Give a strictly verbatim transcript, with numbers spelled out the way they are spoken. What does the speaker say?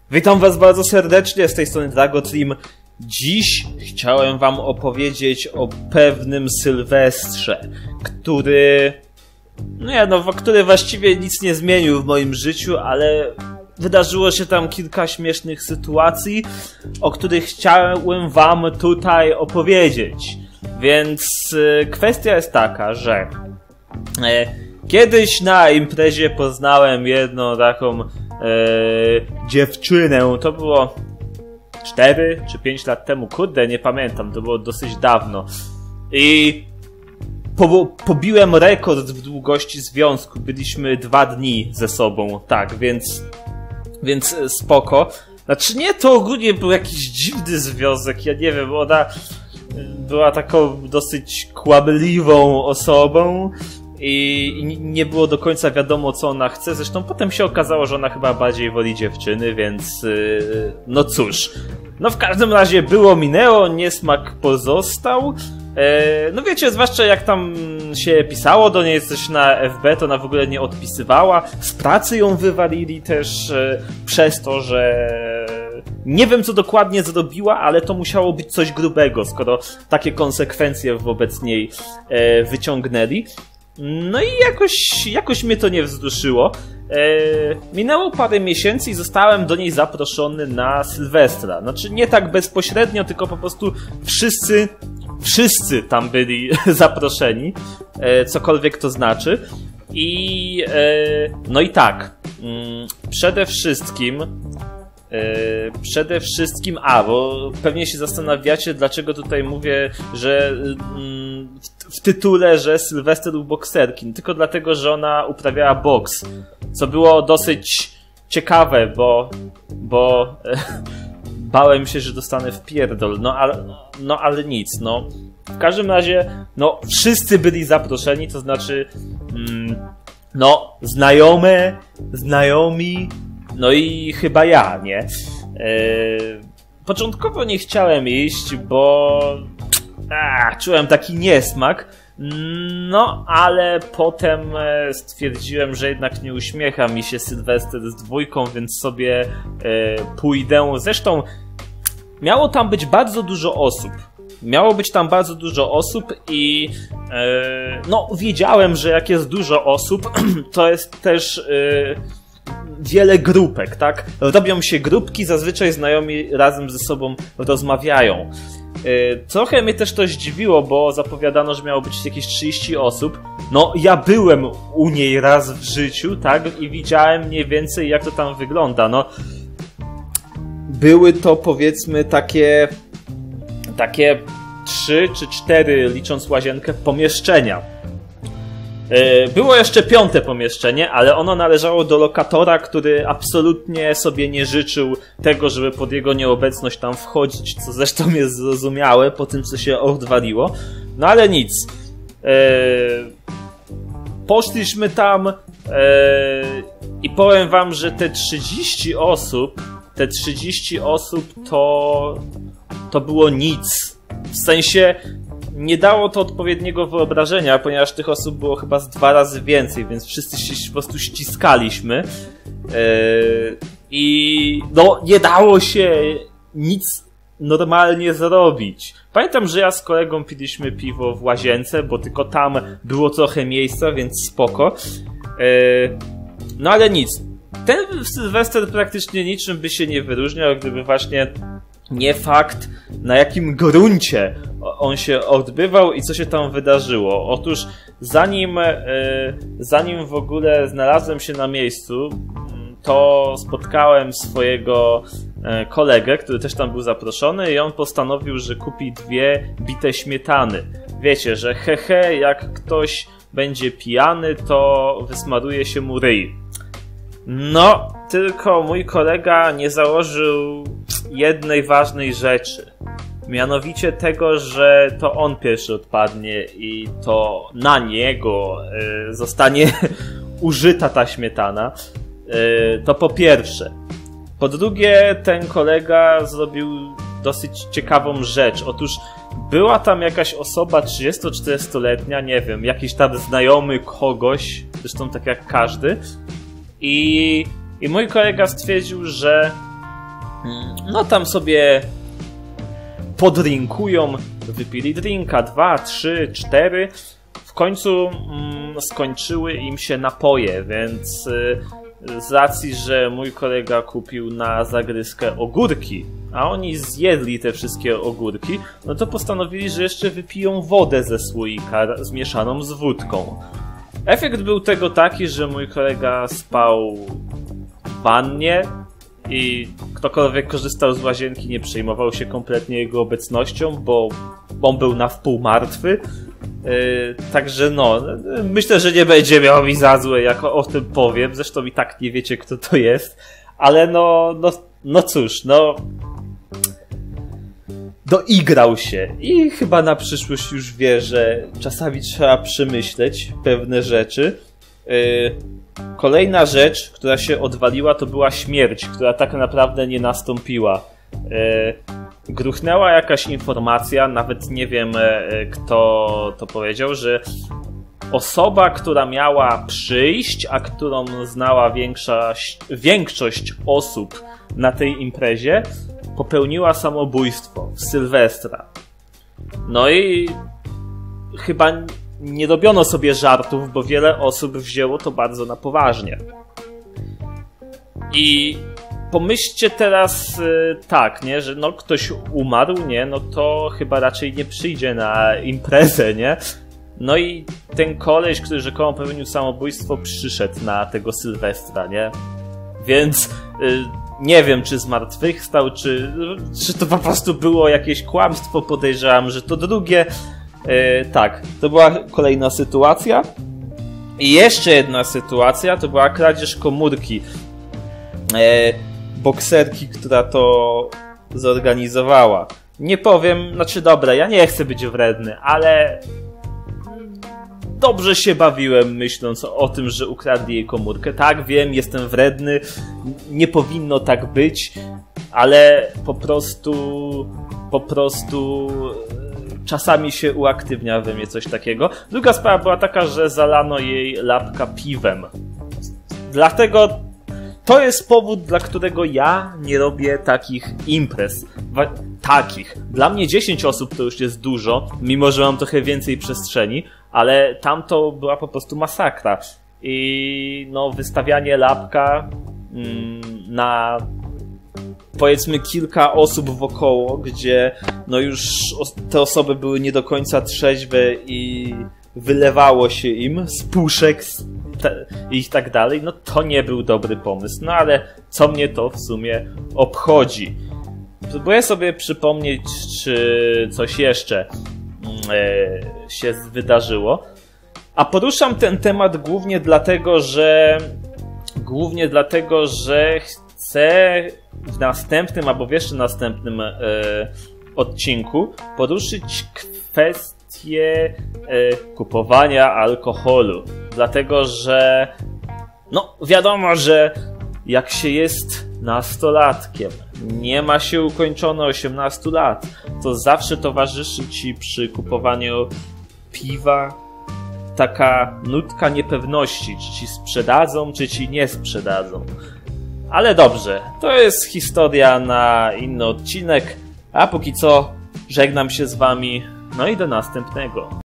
Witam was bardzo serdecznie, z tej strony Dragotrim. Dziś chciałem wam opowiedzieć o pewnym Sylwestrze, który... No ja, no, który właściwie nic nie zmienił w moim życiu, ale wydarzyło się tam kilka śmiesznych sytuacji, o których chciałem wam tutaj opowiedzieć. Więc e, kwestia jest taka, że e, kiedyś na imprezie poznałem jedną taką e, dziewczynę, to było cztery czy pięć lat temu, kurde, nie pamiętam, to było dosyć dawno. I po, pobiłem rekord w długości związku, byliśmy dwa dni ze sobą, tak, więc, więc spoko. Znaczy nie, to ogólnie był jakiś dziwny związek, ja nie wiem, ona była taką dosyć kłamliwą osobą i nie było do końca wiadomo, co ona chce. Zresztą potem się okazało, że ona chyba bardziej woli dziewczyny, więc no cóż. No w każdym razie było, minęło, niesmak pozostał. No wiecie, zwłaszcza jak tam się pisało do niej coś na F B, to ona w ogóle nie odpisywała. Z pracy ją wywalili też przez to, że nie wiem, co dokładnie zrobiła, ale to musiało być coś grubego, skoro takie konsekwencje wobec niej e, wyciągnęli. No i jakoś, jakoś mnie to nie wzruszyło. E, minęło parę miesięcy i zostałem do niej zaproszony na Sylwestra. Znaczy nie tak bezpośrednio, tylko po prostu wszyscy, wszyscy tam byli zaproszeni, e, cokolwiek to znaczy. I e, no i tak, mm, przede wszystkim Yy, przede wszystkim, a bo pewnie się zastanawiacie, dlaczego tutaj mówię, że yy, w, w tytule, że Sylwester był bokserkin, tylko dlatego, że ona uprawiała boks, co było dosyć ciekawe, bo bo yy, bałem się, że dostanę w pierdol, no ale, no ale nic, no w każdym razie, no wszyscy byli zaproszeni, to znaczy yy, no znajome, znajomi, no i chyba ja, nie? Yy, początkowo nie chciałem iść, bo a, czułem taki niesmak. No, ale potem stwierdziłem, że jednak nie uśmiecha mi się Sylwester z dwójką, więc sobie yy, pójdę. Zresztą miało tam być bardzo dużo osób. Miało być tam bardzo dużo osób i yy, no, wiedziałem, że jak jest dużo osób, to jest też... Yy, wiele grupek, tak? Robią się grupki, zazwyczaj znajomi razem ze sobą rozmawiają. Yy, trochę mnie też to zdziwiło, bo zapowiadano, że miało być jakieś trzydzieści osób. No, ja byłem u niej raz w życiu, tak? I widziałem mniej więcej, jak to tam wygląda. No, były to, powiedzmy, takie takie trzy czy cztery, licząc łazienkę, pomieszczenia. Było jeszcze piąte pomieszczenie, ale ono należało do lokatora, który absolutnie sobie nie życzył tego, żeby pod jego nieobecność tam wchodzić, co zresztą jest zrozumiałe po tym, co się odwaliło. No ale nic. Poszliśmy tam i powiem wam, że te trzydzieści osób, te trzydzieści osób to, to było nic. W sensie... Nie dało to odpowiedniego wyobrażenia, ponieważ tych osób było chyba z dwa razy więcej, więc wszyscy się po prostu ściskaliśmy. Yy, I no, nie dało się nic normalnie zrobić. Pamiętam, że ja z kolegą piliśmy piwo w łazience, bo tylko tam było trochę miejsca, więc spoko. Yy, no ale nic. Ten Sylwester praktycznie niczym by się nie wyróżniał, gdyby właśnie nie fakt, na jakim gruncie on się odbywał i co się tam wydarzyło. Otóż zanim, zanim w ogóle znalazłem się na miejscu, to spotkałem swojego kolegę, który też tam był zaproszony i on postanowił, że kupi dwie bite śmietany. Wiecie, że hehe, jak ktoś będzie pijany, to wysmaruje się mu ryj. No, tylko mój kolega nie założył jednej ważnej rzeczy. Mianowicie tego, że to on pierwszy odpadnie i to na niego y, zostanie użyta ta śmietana. Y, to po pierwsze. Po drugie, ten kolega zrobił dosyć ciekawą rzecz. Otóż była tam jakaś osoba trzydziesto-czteroletnia, nie wiem, jakiś tam znajomy kogoś, zresztą tak jak każdy. I, i mój kolega stwierdził, że No tam sobie podrinkują, wypili drinka, dwa, trzy, cztery. W końcu mm, skończyły im się napoje, więc y, z racji, że mój kolega kupił na zagryzkę ogórki, a oni zjedli te wszystkie ogórki, no to postanowili, że jeszcze wypiją wodę ze słoika zmieszaną z wódką. Efekt był tego taki, że mój kolega spał w wannie i ktokolwiek korzystał z łazienki nie przejmował się kompletnie jego obecnością, bo on był na wpół martwy. Yy, także no, myślę, że nie będzie miał mi za złe, jak o, o tym powiem. Zresztą i tak nie wiecie, kto to jest. Ale no, no, no cóż, no... Doigrał się i chyba na przyszłość już wie, że czasami trzeba przemyśleć pewne rzeczy. Yy, kolejna rzecz, która się odwaliła, to była śmierć, która tak naprawdę nie nastąpiła. Yy, gruchnęła jakaś informacja, nawet nie wiem kto to powiedział, że osoba, która miała przyjść, a którą znała większość, większość osób na tej imprezie, popełniła samobójstwo w Sylwestra. No i chyba nie robiono sobie żartów, bo wiele osób wzięło to bardzo na poważnie. I pomyślcie teraz y, tak, nie, że no ktoś umarł, nie, no to chyba raczej nie przyjdzie na imprezę, nie? No i ten koleś, który rzekomo popełnił samobójstwo, przyszedł na tego Sylwestra, nie? Więc y, nie wiem, czy zmartwychwstał, czy, czy to po prostu było jakieś kłamstwo, podejrzewam, że to drugie. Y, tak, to była kolejna sytuacja. I jeszcze jedna sytuacja, to była kradzież komórki e, bokserki, która to zorganizowała. Nie powiem, znaczy dobra, ja nie chcę być wredny, ale dobrze się bawiłem myśląc o tym, że ukradli jej komórkę. Tak, wiem, jestem wredny, nie powinno tak być, ale po prostu po prostu czasami się uaktywnia we mnie coś takiego. Druga sprawa była taka, że zalano jej lapka piwem. Dlatego to jest powód, dla którego ja nie robię takich imprez. Wa- takich. Dla mnie dziesięć osób to już jest dużo, mimo że mam trochę więcej przestrzeni, ale tamto była po prostu masakra. I no, wystawianie lapka mm, na powiedzmy kilka osób wokoło, gdzie no już te osoby były nie do końca trzeźwe i wylewało się im z puszek i tak dalej, no to nie był dobry pomysł. No ale co mnie to w sumie obchodzi? Próbuję sobie przypomnieć, czy coś jeszcze e, się wydarzyło. A poruszam ten temat głównie dlatego, że głównie dlatego, że chcę w następnym albo w jeszcze następnym e, odcinku poruszyć kwestię e, kupowania alkoholu. Dlatego, że no wiadomo, że jak się jest nastolatkiem, nie ma się ukończone osiemnastu lat, to zawsze towarzyszy ci przy kupowaniu piwa taka nutka niepewności, czy ci sprzedadzą, czy ci nie sprzedadzą. Ale dobrze, to jest historia na inny odcinek, a póki co żegnam się z wami, no i do następnego.